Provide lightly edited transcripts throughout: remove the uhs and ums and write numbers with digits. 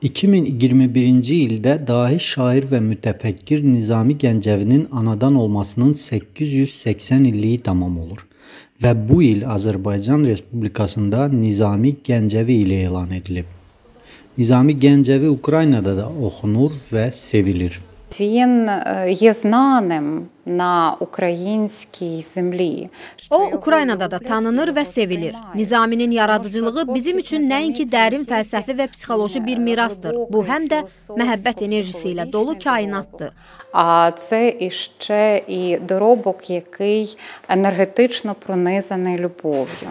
2021-ci ildə dahi şair və mütəfəkkir Nizami Gəncəvinin anadan olmasının 880 illiyi tamam olur və bu il Azərbaycan Respublikasında Nizami Gəncəvi ilə elan edilib. Nizami Gəncəvi Ukraynada da oxunur və sevilir. Він є знаним на українській землі. O, Ukraynada da tanınır və sevilir. Nizaminin yaradıcılığı bizim üçün nəinki dərin fəlsəfi və psixoloji bir mirasdır. Bu, həm də məhəbbət enerjisi ilə dolu kainatdır. А це іще і доробок, який енергетично пронизаний любов'ю.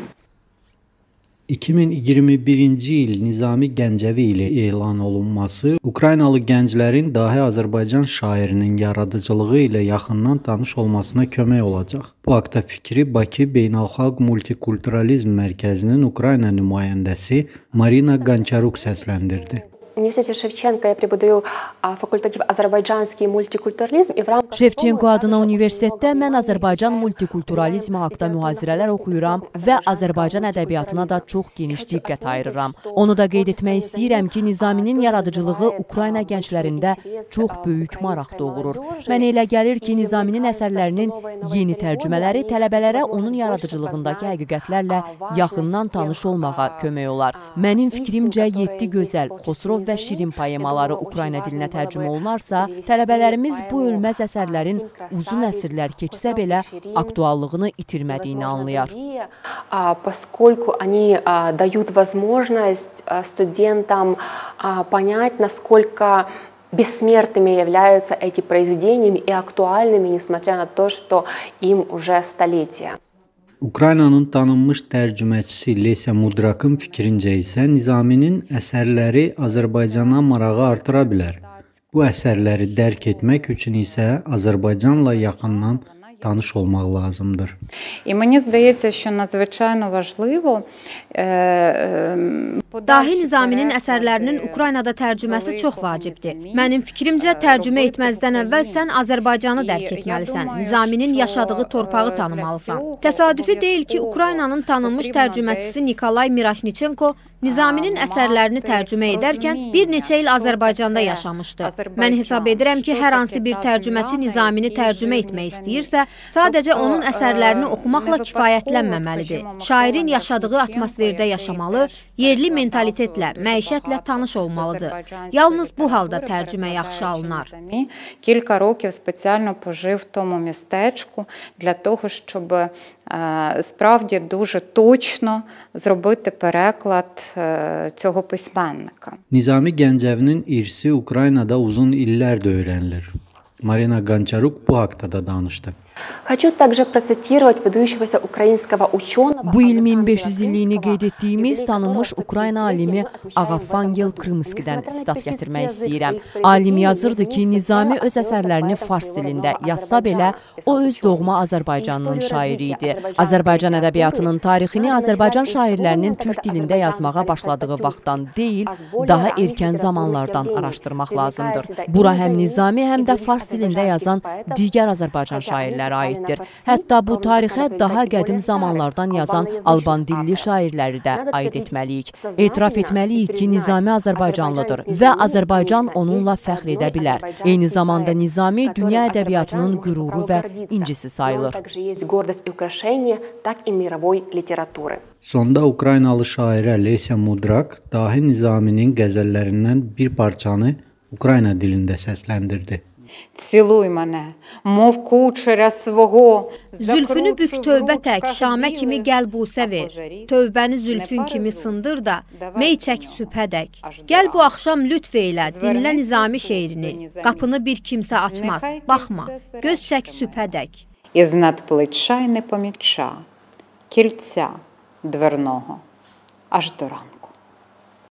2021-ci il Nizami Gəncəvi ilə elan olunması Ukraynalı gənclərin dahi Azərbaycan şairinin yaradıcılığı ilə yaxından tanış olmasına kömək olacaq. Bu haqda fikri Bakı Beynəlxalq Multikulturalizm Mərkəzinin Ukrayna nümayəndəsi Marina Gonçaruk səsləndirdi. Университете Шевченко я преподаю факультатив азербайджанский мультикультурализм и в рамках Şevçenko adına universitetdə mən Azərbaycan multikulturalizmi haqqında mühazirələr oxuyuram və Azərbaycan ədəbiyyatına da çox geniş diqqət ayırıram. Onu da qeyd etmək istəyirəm ki, Nizaminin yaradıcılığı Ukrayna gənclərində çox böyük maraq doğurur. Mənə elə gəlir ki, Nizaminin əsərlərinin yeni tərcümələri tələbələrə onun yaradıcılığındakı həqiqətlərlə yaxından tanış olmağa kömək olar. Mənim fikrimcə 7 gözəl, Xosrov və Şirin poemaları Ukrayna dilinə tərcümə olunarsa, tələbələrimiz bu ölməz əsərlərin uzun əsrlər keçsə belə aktuallığını itirmədiyini anlayar. Поскольку они дают возможность студентам понять, насколько бессмертными являются эти произведениями и актуальными, несмотря на то, что им уже столетия. Ukraynanın tanınmış tərcüməçisi Lesia Mudrakın fikrincə isə Nizaminin əsərləri Azərbaycana marağı artıra bilər. Bu əsərləri dərk etmək üçün isə Azərbaycanla yaxından tanış olmaq lazımdır. І мені здається, що надзвичайно важливо Dahi Nizaminin əsərlərinin Ukraynada tərcüməsi çox vacibdir. Mənim fikrimcə, tərcümə etməzdən əvvəl sən Azərbaycanı dərk etməlisən, Nizaminin yaşadığı torpağı tanımalısan. Təsadüfi deyil ki, Ukraynanın tanınmış tərcüməçisi Nikolay Miraşnichenko Nizaminin əsərlərini tərcümə edərkən bir neçə il Azərbaycanda yaşamışdı. Mən hesab edirəm ki, hər hansı bir tərcüməçi Nizamini tərcümə etmək istəyirsə, sadəcə onun əsərlərini oxumaqla kifayətlənməməlidir. Şairin yaşadığı atmosferdə yaşamalı, yerli mentalitetlə, məişətlə tanış olmalıdır. Yalnız bu halda tərcümə yaxşı alınar. Кілька років спеціально пожив в тому містечку для того, щоб справді дуже точно зробити переклад цього письменника. Nizami Gəncəvinin irsi Ukraynada uzun illərdir öyrənilir. Marina Gonçaruk bu haqda da danışdı. Хочу также процитировать выдающегося украинского ученого. Bu il 1500 illiyini qeyd etdiyimiz tanınmış Ukrayna alimi Ağafangel Krımskidən sitat gətirmək istəyirəm. Alim yazırdı ki, Nizami öz əsərlərini fars dilində yazsa belə, o öz doğma Azərbaycanının şairi idi. Azərbaycan ədəbiyyatının tarixini Azərbaycan şairlərinin türk dilində yazmağa başladığı vaxtdan deyil, daha erkən zamanlardan araşdırmaq lazımdır. Bura həm Nizami, həm də fars dilində yazan digər Azərbaycan şairləri aiddir. Hətta bu tarixə daha qədim zamanlardan yazan Alban dilli şairləri də aid etməliyik. Etiraf etməliyik ki, Nizami Azərbaycanlıdır və Azərbaycan onunla fəxr edə bilər. Eyni zamanda Nizami dünya ədəbiyyatının qüruru və incisi sayılır. Sonda Ukraynalı şairə Lesia Mudrak dahi Nizaminin qəzəllərindən bir parçanı Ukrayna dilində səsləndirdi. Цілуй мене, мов кучеря свого. Zülfünü bük tövbə tək, Şamə kimi gəl busə ver. Tövbəni zülfün kimi sındır da, mey çək sübhədək. Gəl bu axşam lütf eylə, dinlə Nizami şeirini. Qapını bir kimsə açmaz, baxma, göz çək sübhədək. Із надплеча й не поміча, кільця дверного, аж до ранку.